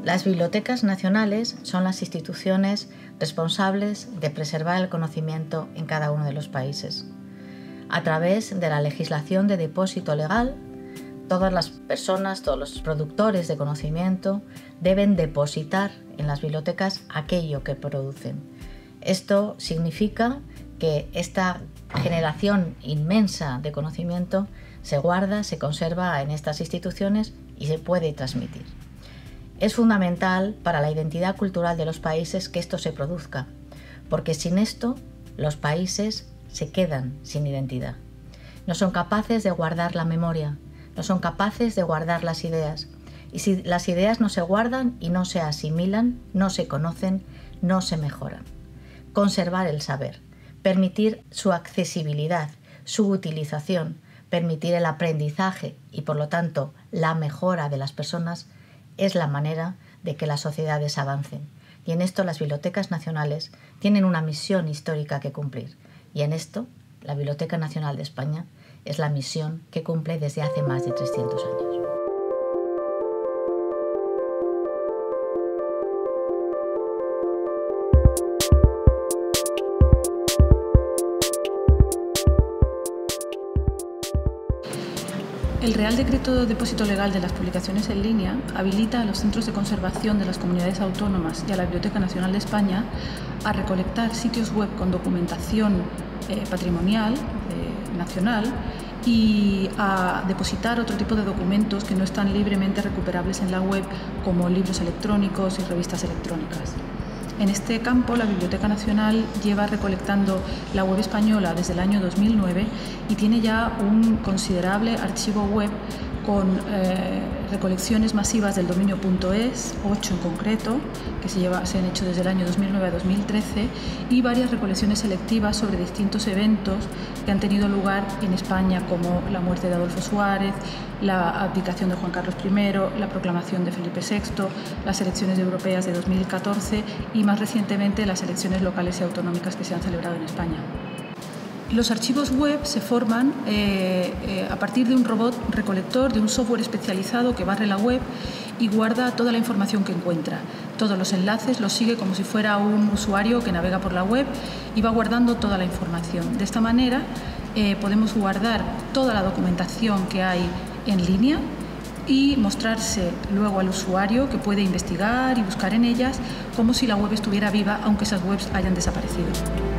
Las bibliotecas nacionales son las instituciones responsables de preservar el conocimiento en cada uno de los países. A través de la legislación de depósito legal, todas las personas, todos los productores de conocimiento deben depositar en las bibliotecas aquello que producen. Esto significa que esta generación inmensa de conocimiento se guarda, se conserva en estas instituciones y se puede transmitir. Es fundamental para la identidad cultural de los países que esto se produzca, porque sin esto los países se quedan sin identidad. No son capaces de guardar la memoria, no son capaces de guardar las ideas. Y si las ideas no se guardan y no se asimilan, no se conocen, no se mejoran. Conservar el saber, permitir su accesibilidad, su utilización, permitir el aprendizaje y, por lo tanto, la mejora de las personas es la manera de que las sociedades avancen. Y en esto las bibliotecas nacionales tienen una misión histórica que cumplir. Y en esto, la Biblioteca Nacional de España es la misión que cumple desde hace más de 300 años. El Real Decreto de Depósito Legal de las Publicaciones en Línea habilita a los centros de conservación de las comunidades autónomas y a la Biblioteca Nacional de España a recolectar sitios web con documentación patrimonial nacional y a depositar otro tipo de documentos que no están libremente recuperables en la web, como libros electrónicos y revistas electrónicas. En este campo, la Biblioteca Nacional lleva recolectando la web española desde el año 2009 y tiene ya un considerable archivo web con recolecciones masivas del dominio .es, 8 en concreto, que se han hecho desde el año 2009 a 2013, y varias recolecciones selectivas sobre distintos eventos que han tenido lugar en España, como la muerte de Adolfo Suárez, la abdicación de Juan Carlos I, la proclamación de Felipe VI, las elecciones europeas de 2014 y, más recientemente, las elecciones locales y autonómicas que se han celebrado en España. Los archivos web se forman a partir de un robot recolector, de un software especializado que barre la web y guarda toda la información que encuentra. Todos los enlaces los sigue como si fuera un usuario que navega por la web y va guardando toda la información. De esta manera podemos guardar toda la documentación que hay en línea y mostrarse luego al usuario, que puede investigar y buscar en ellas como si la web estuviera viva, aunque esas webs hayan desaparecido.